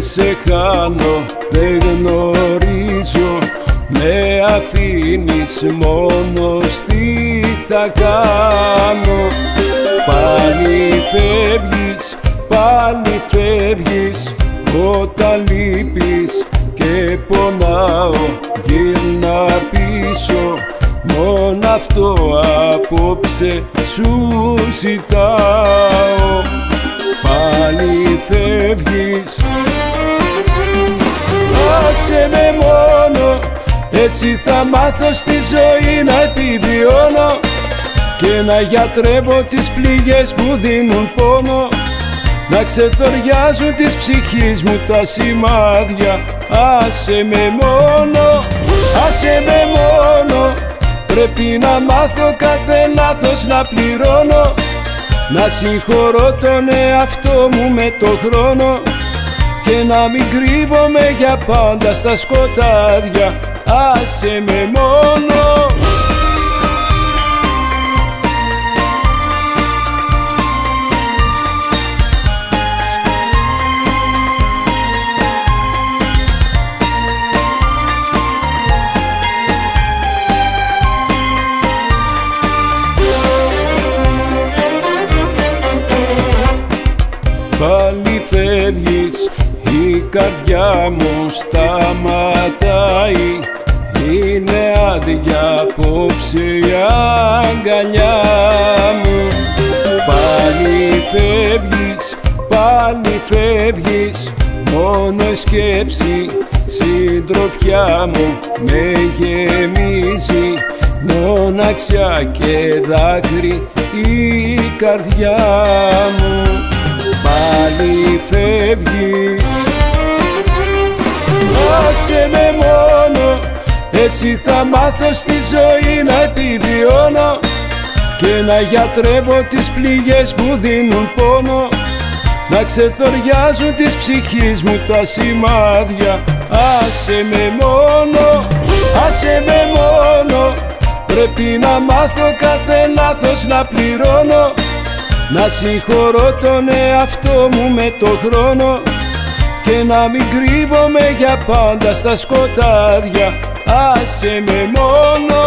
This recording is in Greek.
σε χάνω, δεν γνωρίζω, με αφήνεις μόνος, τι θα κάνω. Πάλι φεύγεις, όταν λείπεις και πονάω, γυρνά πίσω, μόνο αυτό απόψε σου ζητάω. Πάλι φεύγεις, άσε με μόνο, έτσι θα μάθω στη ζωή να επιβιώνω και να γιατρεύω τις πληγές που δίνουν πόνο, να ξεθοριάζουν της ψυχής μου τα σημάδια. Άσε με μόνο, άσε με μόνο, πρέπει να μάθω κάθε λάθος να πληρώνω, να συγχωρώ τον εαυτό μου με το χρόνο και να μην κρύβομαι για πάντα στα σκοτάδια. Άσε με μόνο. Πάλι φεύγεις, η καρδιά μου σταματάει, είναι άδεια απόψε η αγκαλιά μου. Πάλι φεύγεις, μόνο η σκέψη, συντροφιά μου με γεμίζει, μοναξιά και δάκρυ η καρδιά μου. Πάλι φεύγεις, άσε με μόνο, έτσι θα μάθω στη ζωή να επιβιώνω και να γιατρεύω τις πληγές που δίνουν πόνο, να ξεθοριάζουν της ψυχής μου τα σημάδια. Άσε με μόνο, άσε με μόνο, πρέπει να μάθω κάθε λάθος να πληρώνω, να συγχωρώ τον εαυτό μου με το χρόνο και να μην κρύβομαι για πάντα στα σκοτάδια. Άσε με μόνο.